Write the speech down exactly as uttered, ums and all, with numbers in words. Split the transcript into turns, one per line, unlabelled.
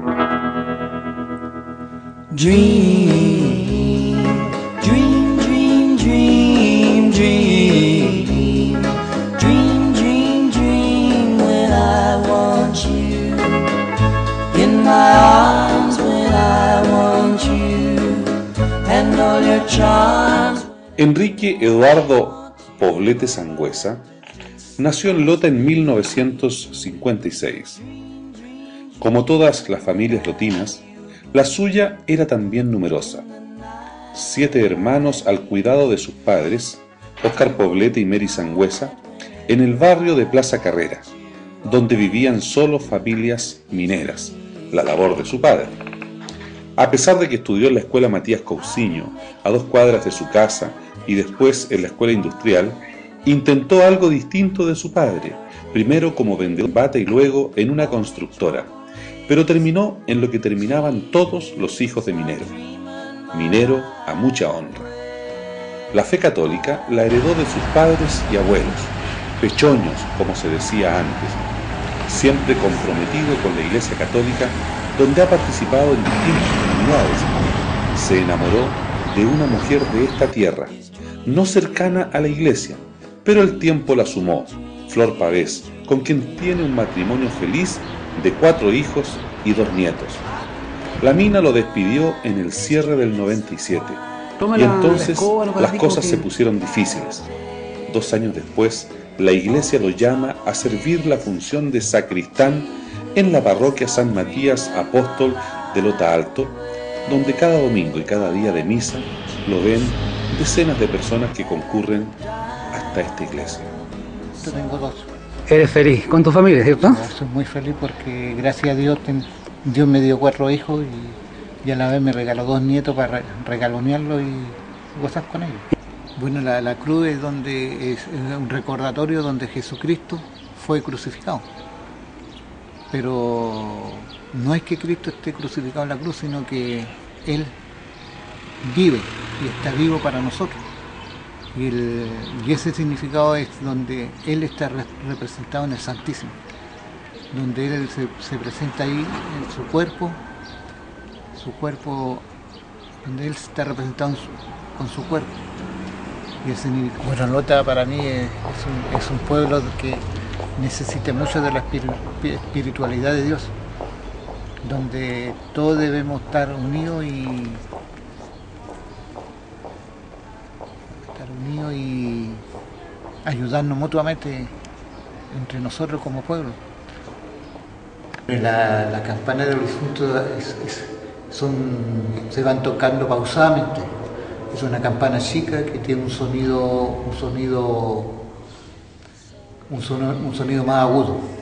Dream, dream, dream, dream, dream, dream, dream, dream when I want you, in my arms when I want you, and all your charms.
Enrique Eduardo Poblete Sangüesa nació en Lota en mil novecientos cincuenta y seis. Como todas las familias lotinas, la suya era también numerosa. Siete hermanos al cuidado de sus padres, Óscar Poblete y Mary Sangüesa, en el barrio de Plaza Carrera, donde vivían solo familias mineras, la labor de su padre. A pesar de que estudió en la escuela Matías Cousiño, a dos cuadras de su casa, y después en la escuela industrial, intentó algo distinto de su padre, primero como vendedor de bata y luego en una constructora, pero terminó en lo que terminaban todos los hijos de minero, minero a mucha honra. La fe católica la heredó de sus padres y abuelos, pechoños como se decía antes, siempre comprometido con la Iglesia Católica, donde ha participado en distintas comunidades. Se enamoró de una mujer de esta tierra, no cercana a la Iglesia, pero el tiempo la sumó, Flor Pavés, con quien tiene un matrimonio feliz de cuatro hijos y dos nietos. La mina lo despidió en el cierre del noventa y siete, y entonces las cosas se pusieron difíciles. Dos años después, la Iglesia lo llama a servir la función de sacristán en la parroquia San Matías Apóstol de Lota Alto, donde cada domingo y cada día de misa lo ven decenas de personas que concurren hasta esta iglesia.
Yo tengo dos.
Eres feliz con tu familia, ¿cierto?
No, soy muy feliz porque gracias a Dios ten, Dios me dio cuatro hijos y, y a la vez me regaló dos nietos para re, regalonearlos y gozar con ellos. Bueno, la, la cruz es, donde, es, es un recordatorio donde Jesucristo fue crucificado. Pero no es que Cristo esté crucificado en la cruz, sino que Él vive y está vivo para nosotros. Y, el, y ese significado es donde Él está re, representado en el Santísimo, donde Él se, se presenta ahí en su cuerpo, su cuerpo, donde Él está representado en su, con su cuerpo. Y ese, bueno, Lota para mí es, es, un, es un pueblo que necesita mucho de la espiritualidad de Dios, donde todos debemos estar unidos y unidos y ayudarnos mutuamente entre nosotros como pueblo. La, la campana de los difuntos es, es, son, se van tocando pausadamente. Es una campana chica que tiene un sonido, un sonido, un sonido, un sonido más agudo.